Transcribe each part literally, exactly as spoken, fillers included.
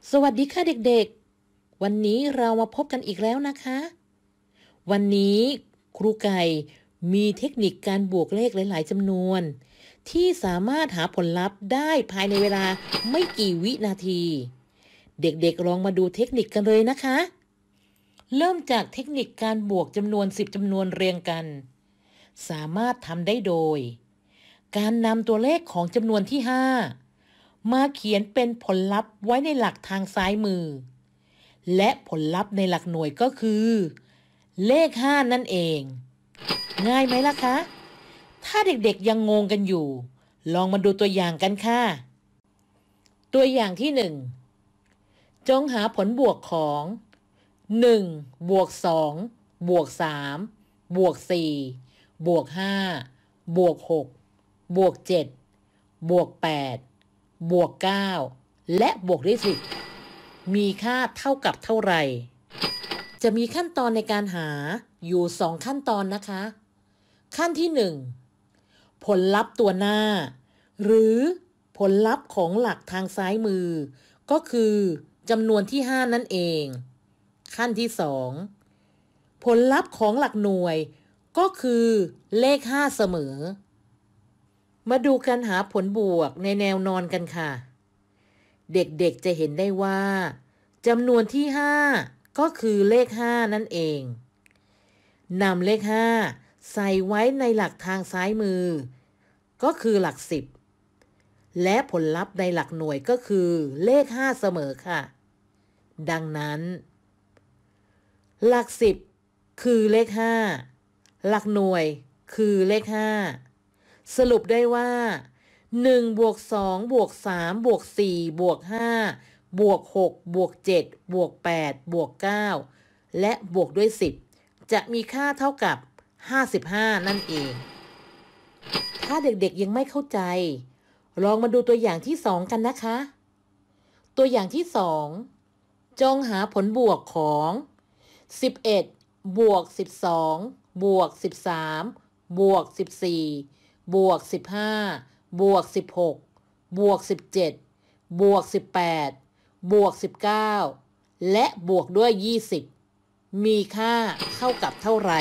สวัสดีค่ะเด็กๆ วันนี้เรามาพบกันอีกแล้วนะคะ วันนี้ครูไก่มีเทคนิคการบวกเลขหลายๆจำนวนที่สามารถหาผลลัพธ์ได้ภายในเวลาไม่กี่วินาที เด็กๆลองมาดูเทคนิคกันเลยนะคะ เริ่มจากเทคนิคการบวกจำนวนสิบจำนวนเรียงกัน สามารถทำได้โดย การนำตัวเลขของจำนวนที่ห้ามาเขียนเป็นผลลัพธ์ไว้ในหลักทางซ้ายมือ และผลลัพธ์ในหลักหน่วยก็คือ เลขห้านั่นเอง ง่ายไหมล่ะคะ ถ้าเด็กๆยังงงกันอยู่ ลองมาดูตัวอย่างกันค่ะ ตัวอย่างที่หนึ่ง จงหาผลบวกของหนึ่งบวกสองบวกสามบวกสี่บวกห้าบวกหกบวกเจ็ดบวกแปดบวกเก้าและบวกด้วยสิบมีค่าเท่ากับเท่าไหร่จะมีขั้นตอนในการหาอยู่สองขั้นตอนนะคะขั้นที่หนึ่งผลลัพธ์ตัวหน้าหรือผลลัพธ์ของหลักทางซ้ายมือก็คือจำนวนที่ห้านั่นเองขั้นที่สองผลลัพธ์ของหลักหน่วยก็คือเลขห้าเสมอมาดูการหาผลบวกในแนวนอนกันค่ะเด็กๆจะเห็นได้ว่าจำนวนที่ห้าก็คือเลขห้านั่นเองนำเลขห้าใส่ไว้ในหลักทางซ้ายมือก็คือหลักสิบและผลลัพธ์ในหลักหน่วยก็คือเลขห้าเสมอค่ะดังนั้นหลักสิบคือเลขห้าหลักหน่วยคือเลขห้าสรุปได้ว่าหนึ่งบวกสองบวกสามบวกสี่บวกห้าบวกหกบวกเจ็ดบวกแปดบวกเก้าและบวกด้วยสิบจะมีค่าเท่ากับห้าสิบห้านั่นเองถ้าเด็กๆยังไม่เข้าใจลองมาดูตัวอย่างที่สองกันนะคะตัวอย่างที่สองจงหาผลบวกของสิบเอ็ดบวกสิบสองบวกสิบสามบวกสิบสี่บวกสิบห้าบวกสิบหกบวกสิบเจ็ดบวกสิบแปดบวกสิบเก้าและบวกด้วยยี่สิบมีค่าเท่ากับเท่าไหร่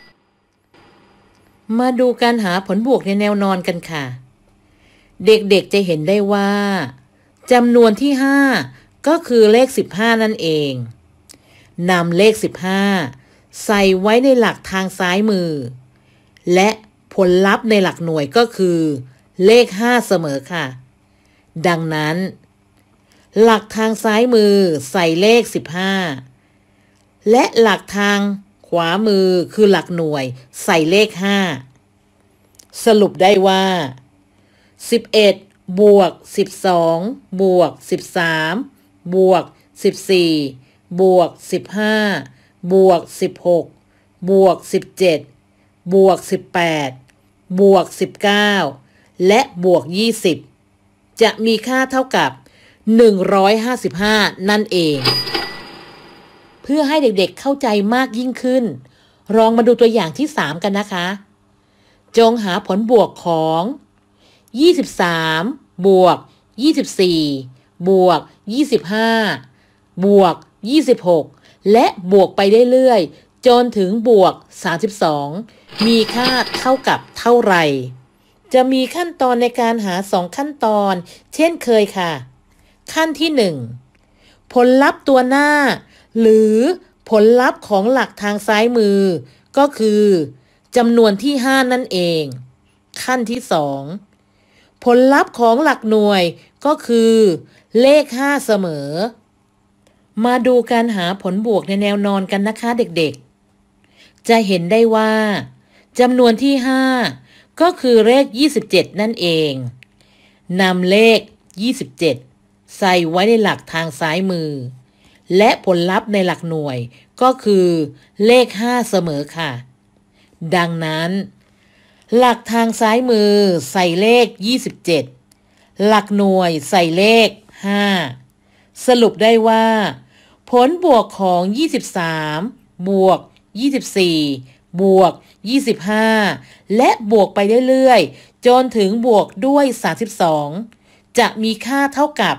มาดูการหาผลบวกในแนวนอนกันค่ะเด็กๆจะเห็นได้ว่าจำนวนที่ห้าก็คือเลขสิบห้านั่นเองนำเลขสิบห้าใส่ไว้ในหลักทางซ้ายมือและผลลัพธ์ในหลักหน่วยก็คือเลขห้าเสมอค่ะดังนั้นหลักทางซ้ายมือใส่เลขสิบห้าและหลักทางขวามือคือหลักหน่วยใส่เลขห้าสรุปได้ว่าสิบเอ็ดบวกสิบสองบวกสิบสามบวกสิบสี่บวกสิบห้าบวกสิบหกบวกสิบเจ็ดบวกสิบแปดบวกสิบเก้าและบวกยี่สิบจะมีค่าเท่ากับหนึ่งร้อยห้าสิบห้านั่นเองเพื่อให้เด็กๆเข้าใจมากยิ่งขึ้นลองมาดูตัวอย่างที่สามกันนะคะจงหาผลบวกของยี่สิบสามบวกยี่สิบสี่บวกยี่สิบห้าบวกยี่สิบหกและบวกไปเรื่อยๆจนถึงบวกสามสิบสองมีค่าเท่ากับเท่าไหร่จะมีขั้นตอนในการหาสองขั้นตอนเช่นเคยค่ะขั้นที่หนึ่งผลลัพธ์ตัวหน้าหรือผลลัพธ์ของหลักทางซ้ายมือก็คือจำนวนที่ห้านั่นเองขั้นที่สองผลลัพธ์ของหลักหน่วยก็คือเลขห้าเสมอมาดูการหาผลบวกในแนวนอนกันนะคะเด็กๆจะเห็นได้ว่าจำนวนที่ห้าก็คือเลขยี่สิบเจ็ดนั่นเองนำเลขยี่สิบเจ็ดใส่ไว้ในหลักทางซ้ายมือและผลลัพธ์ในหลักหน่วยก็คือเลขห้าเสมอค่ะดังนั้นหลักทางซ้ายมือใส่เลขยี่สิบเจ็ดหลักหน่วยใส่เลขห้าสรุปได้ว่าผลบวกของยี่สิบสามบวกยี่สิบสี่บวกยี่สิบห้าและบวกไปเรื่อยๆจนถึงบวกด้วยสามสิบสองจะมีค่าเท่ากับ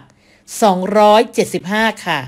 สองร้อยเจ็ดสิบห้าค่ะ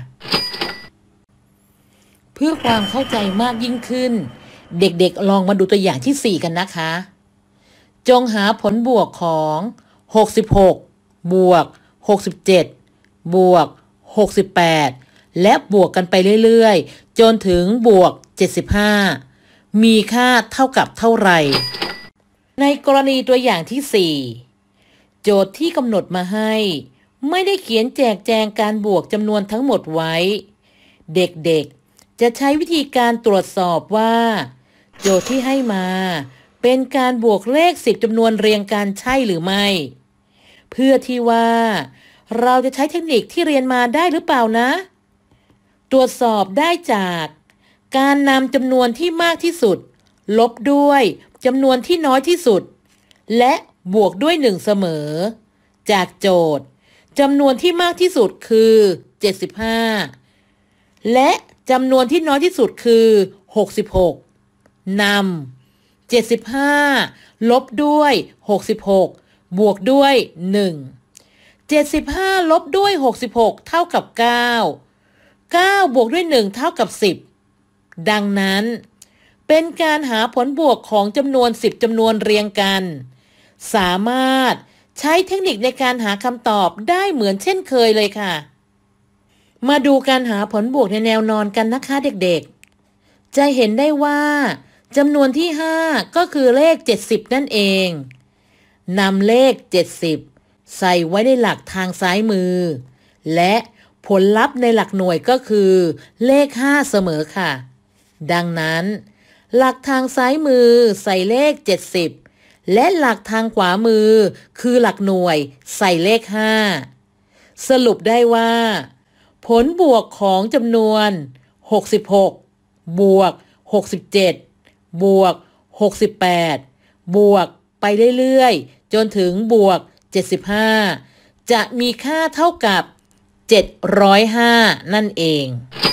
เพื่อความเข้าใจมากยิ่งขึ้นเด็กๆลองมาดูตัวอย่างที่สี่กันนะคะจงหาผลบวกของหกสิบหกบวกหกสิบเจ็ดบวกหกสิบแปดและบวกกันไปเรื่อยๆจนถึงบวกเจ็ดสิบห้ามีค่าเท่ากับเท่าไหร่ในกรณีตัวอย่างที่สี่โจทย์ที่กำหนดมาให้ไม่ได้เขียนแจกแจงการบวกจำนวนทั้งหมดไว้เด็กๆจะใช้วิธีการตรวจสอบว่าโจทย์ที่ให้มาเป็นการบวกเลขสิบจำนวนเรียงกันใช่หรือไม่เพื่อที่ว่าเราจะใช้เทคนิคที่เรียนมาได้หรือเปล่านะตรวจสอบได้จากการนำจำนวนที่มากที่สุดลบด้วยจำนวนที่น้อยที่สุดและบวกด้วยหนึ่งเสมอจากโจทย์จำนวนที่มากที่สุดคือเจ็ดสิบห้าและจำนวนที่น้อยที่สุดคือหกสิบหกนำเจ็ดสิบห้าลบด้วยหกสิบหกบวกด้วยหนึ่งเจ็ดสิบห้าลบด้วยหกสิบหกเท่ากับเก้า เก้าบวกด้วยหนึ่งเท่ากับสิบดังนั้นเป็นการหาผลบวกของจำนวนสิบจำนวนเรียงกันสามารถใช้เทคนิคในการหาคำตอบได้เหมือนเช่นเคยเลยค่ะมาดูการหาผลบวกในแนวนอนกันนะคะเด็กๆจะเห็นได้ว่าจำนวนที่ห้าก็คือเลขเจ็ดสิบนั่นเองนำเลขเจ็ดสิบใส่ไว้ในหลักทางซ้ายมือและผลลัพธ์ในหลักหน่วยก็คือเลขห้าเสมอค่ะดังนั้นหลักทางซ้ายมือใส่เลขเจ็ดสิบและหลักทางขวามือคือหลักหน่วยใส่เลขห้าสรุปได้ว่าผลบวกของจำนวนหกสิบหกบวกหกสิบเจ็ดบวกหกสิบแปดบวกไปเรื่อยๆจนถึงบวกเจ็ดสิบห้าจะมีค่าเท่ากับเจ็ดร้อยห้านั่นเอง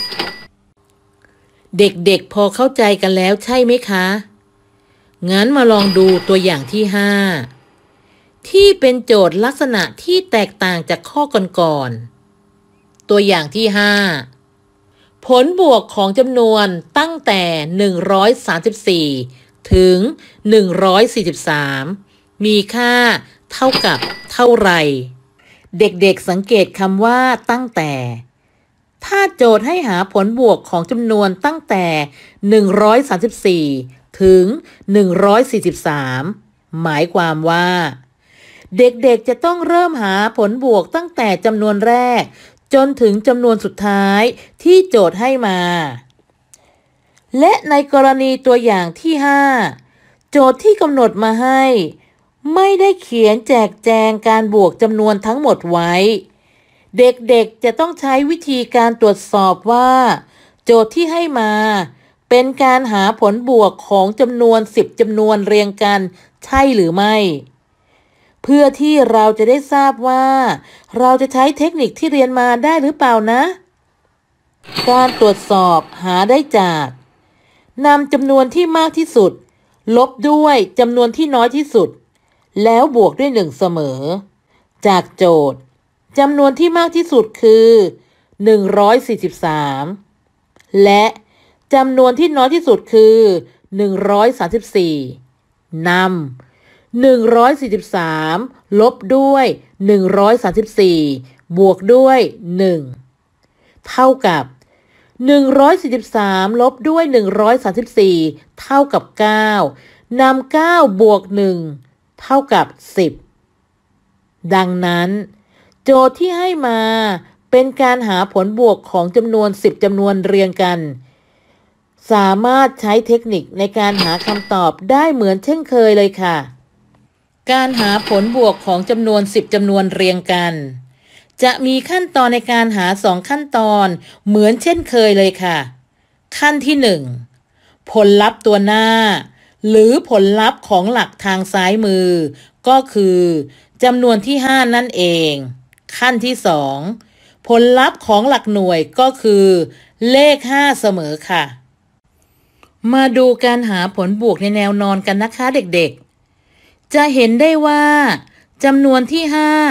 เด็กๆพอเข้าใจกันแล้วใช่ไหมคะงั้นมาลองดูตัวอย่างที่ห้าที่เป็นโจทย์ลักษณะที่แตกต่างจากข้อก่อนๆตัวอย่างที่ห้าผลบวกของจำนวนตั้งแต่หนึ่งร้อยสามสิบสี่ถึงหนึ่งร้อยสี่สิบสามมีค่าเท่ากับเท่าไหร่เด็กๆสังเกตคำว่าตั้งแต่ถ้าโจทย์ให้หาผลบวกของจำนวนตั้งแต่หนึ่งร้อยสามสิบสี่ถึงหนึ่งร้อยสี่สิบสามหมายความว่าเด็กๆจะต้องเริ่มหาผลบวกตั้งแต่จำนวนแรกจนถึงจำนวนสุดท้ายที่โจทย์ให้มาและในกรณีตัวอย่างที่ห้าโจทย์ที่กำหนดมาให้ไม่ได้เขียนแจกแจงการบวกจำนวนทั้งหมดไว้เด็กๆจะต้องใช้วิธีการตรวจสอบว่าโจทย์ที่ให้มาเป็นการหาผลบวกของจำนวนสิบจำนวนเรียงกันใช่หรือไม่เพื่อที่เราจะได้ทราบว่าเราจะใช้เทคนิคที่เรียนมาได้หรือเปล่านะการตรวจสอบหาได้จากนำจำนวนที่มากที่สุดลบด้วยจำนวนที่น้อยที่สุดแล้วบวกด้วยหนึ่งเสมอจากโจทย์จำนวนที่มากที่สุดคือหนึ่งร้อยสี่สิบสามและจำนวนที่น้อยที่สุดคือหนึ่งร้อยสามสิบสี่นำหนึ่งร้อยสี่สิบสามลบด้วยหนึ่งร้อยสามสิบสี่บวกด้วยหนึ่งเท่ากับหนึ่งร้อยสี่สิบสามลบด้วยหนึ่งร้อยสามสิบสี่เท่ากับเก้านำเก้าบวกหนึ่งเท่ากับสิบดังนั้นโจทย์ที่ให้มาเป็นการหาผลบวกของจำนวนสิบจำนวนเรียงกันสามารถใช้เทคนิคในการหาคำตอบได้เหมือนเช่นเคยเลยค่ะการหาผลบวกของจำนวนสิบจำนวนเรียงกันจะมีขั้นตอนในการหาสองขั้นตอนเหมือนเช่นเคยเลยค่ะขั้นที่หนึ่งผลลัพธ์ตัวหน้าหรือผลลัพธ์ของหลักทางซ้ายมือก็คือจำนวนที่ห้านั่นเองขั้นที่สองผลลัพธ์ของหลักหน่วยก็คือเลขห้าเสมอค่ะมาดูการหาผลบวกในแนวนอนกันนะคะเด็กๆจะเห็นได้ว่าจำนวนที่ห้า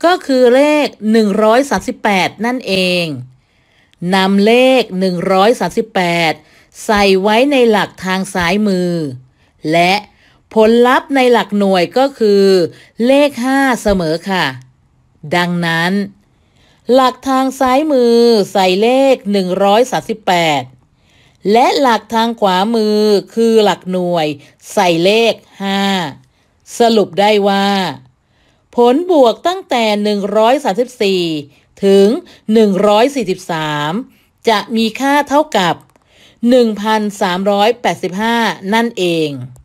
ก็คือเลขหนึ่งร้อยสามสิบแปดนั่นเองนำเลขหนึ่งร้อยสามสิบแปดใส่ไว้ในหลักทางซ้ายมือและผลลัพธ์ในหลักหน่วยก็คือเลขห้าเสมอค่ะดังนั้นหลักทางซ้ายมือใส่เลขหนึ่งร้อยสามสิบแปดและหลักทางขวามือคือหลักหน่วยใส่เลขห้าสรุปได้ว่าผลบวกตั้งแต่หนึ่งร้อยสามสิบสี่ถึงหนึ่งร้อยสี่สิบสามจะมีค่าเท่ากับ หนึ่งพันสามร้อยแปดสิบห้า นั่นเอง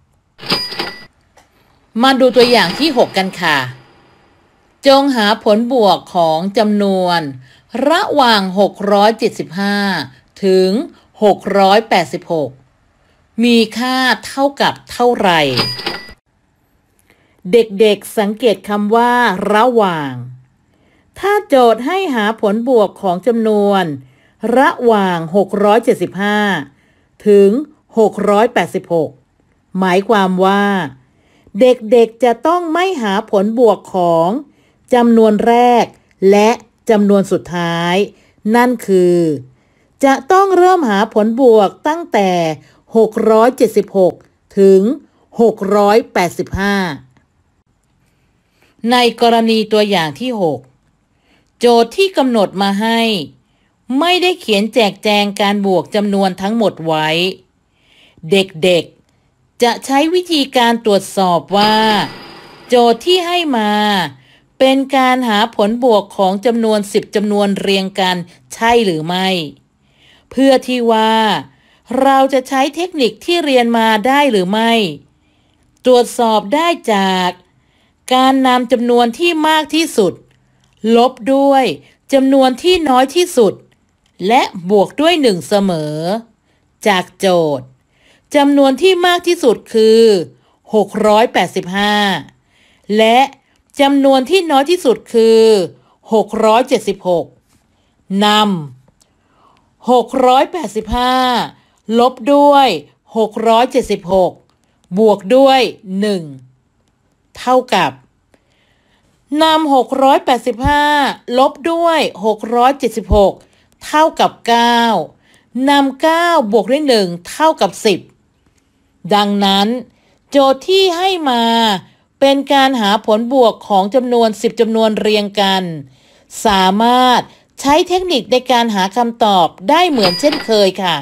มาดูตัวอย่างที่หกกันค่ะจงหาผลบวกของจำนวนระหว่างหกร้อยเจ็ดสิบห้าถึงหกร้อยแปดสิบหกมีค่าเท่ากับเท่าไหร่เด็กๆสังเกตคำว่าระหว่างถ้าโจทย์ให้หาผลบวกของจำนวนระหว่างหกร้อยเจ็ดสิบห้าถึงหกร้อยแปดสิบหกหมายความว่าเด็กๆจะต้องไม่หาผลบวกของจำนวนแรกและจำนวนสุดท้ายนั่นคือจะต้องเริ่มหาผลบวกตั้งแต่หกร้อยเจ็ดสิบหกถึงหกร้อยแปดสิบห้าในกรณีตัวอย่างที่หกโจทย์ที่กำหนดมาให้ไม่ได้เขียนแจกแจงการบวกจำนวนทั้งหมดไว้เด็กๆจะใช้วิธีการตรวจสอบว่าโจทย์ที่ให้มาเป็นการหาผลบวกของจำนวนสิบจำนวนเรียงกันใช่หรือไม่เพื่อที่ว่าเราจะใช้เทคนิคที่เรียนมาได้หรือไม่ตรวจสอบได้จากการนำจำนวนที่มากที่สุดลบด้วยจำนวนที่น้อยที่สุดและบวกด้วยหนึ่งเสมอจากโจทย์จำนวนที่มากที่สุดคือหกร้อยแปดสิบห้าและจำนวนที่น้อยที่สุดคือหกร้อยเจ็ดสิบหกนำหกร้อยแปดสิบห้าลบด้วยหกร้อยเจ็ดสิบหกบวกด้วยหนึ่งเท่ากับนำหกร้อยแปดสิบห้าลบด้วยหกร้อยเจ็ดสิบหกเท่ากับเก้านำเก้าบวกด้วยหนึ่งเท่ากับสิบดังนั้นโจทย์ที่ให้มาเป็นการหาผลบวกของจำนวนสิบจำนวนเรียงกันสามารถใช้เทคนิคในการหาคำตอบได้เหมือนเช่นเคยค่ะ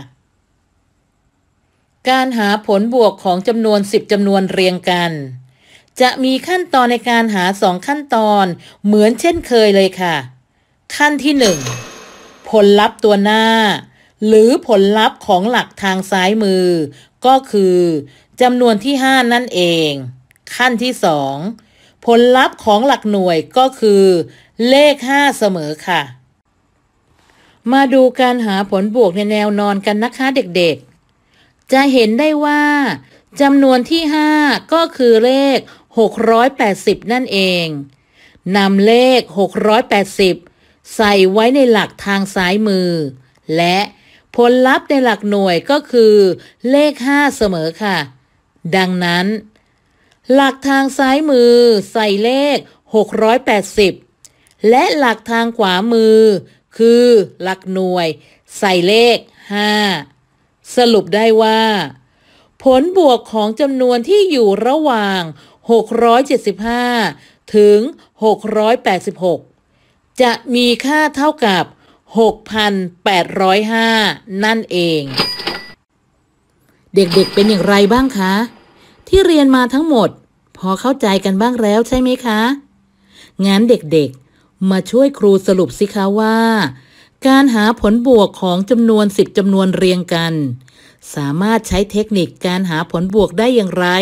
การหาผลบวกของจำนวนสิบจำนวนเรียงกันจะมีขั้นตอนในการหาสองขั้นตอนเหมือนเช่นเคยเลยค่ะขั้นที่หนึ่งผลลัพธ์ตัวหน้าหรือผลลัพธ์ของหลักทางซ้ายมือก็คือจำนวนที่ห้านั่นเองขั้นที่สองผลลัพธ์ของหลักหน่วยก็คือเลขห้าเสมอค่ะมาดูการหาผลบวกในแนวนอนกันนะคะเด็กๆจะเห็นได้ว่าจำนวนที่ห้าก็คือเลขหกร้อยแปดสิบนั่นเองนำเลขหกร้อยแปดสิบใส่ไว้ในหลักทางซ้ายมือและผลลัพธ์ในหลักหน่วยก็คือเลขห้าเสมอค่ะดังนั้นหลักทางซ้ายมือใส่เลขหกร้อยแปดสิบและหลักทางขวามือคือหลักหน่วยใส่เลขห้าสรุปได้ว่าผลบวกของจำนวนที่อยู่ระหว่างหกร้อยเจ็ดสิบห้าถึงหกร้อยแปดสิบหกจะมีค่าเท่ากับ หกพันแปดร้อยห้า นั่นเองเด็กๆเป็นอย่างไรบ้างคะที่เรียนมาทั้งหมดพอเข้าใจกันบ้างแล้วใช่ไหมคะงั้นเด็กๆมาช่วยครูสรุปสิคะว่าการหาผลบวกของจำนวนสิบจำนวนเรียงกันสามารถใช้เทคนิคการหาผลบวกได้อย่างไร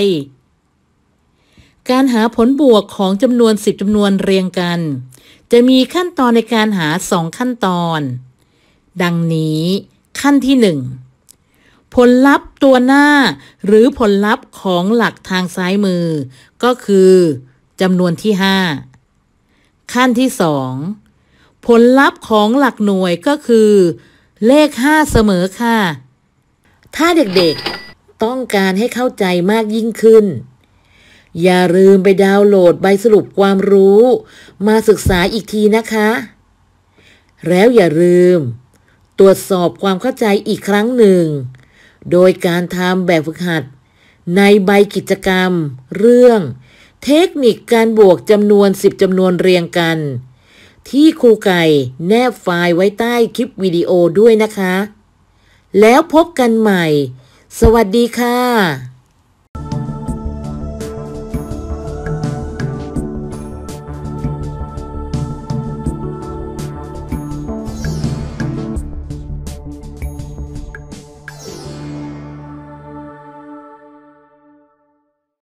การหาผลบวกของจำนวนสิบจำนวนเรียงกันจะมีขั้นตอนในการหาสองขั้นตอนดังนี้ขั้นที่หนึ่งผลลัพธ์ตัวหน้าหรือผลลัพธ์ของหลักทางซ้ายมือก็คือจำนวนที่ห้าขั้นที่สองผลลัพธ์ของหลักหน่วยก็คือเลขห้าเสมอค่ะถ้าเด็กๆต้องการให้เข้าใจมากยิ่งขึ้นอย่าลืมไปดาวน์โหลดใบสรุปความรู้มาศึกษาอีกทีนะคะ แล้วอย่าลืมตรวจสอบความเข้าใจอีกครั้งหนึ่งโดยการทำแบบฝึกหัดในใบกิจกรรมเรื่องเทคนิคการบวกจำนวนสิบจำนวนเรียงกันที่ครูไก่แนบไฟล์ไว้ใต้คลิปวิดีโอด้วยนะคะแล้วพบกันใหม่สวัสดีค่ะ